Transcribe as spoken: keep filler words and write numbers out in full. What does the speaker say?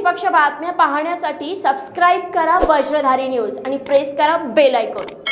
निष्पक्ष बातम्या पाहण्यासाठी सबस्क्राइब करा वज्रधारी न्यूज आणि प्रेस करा बेल आयकॉन।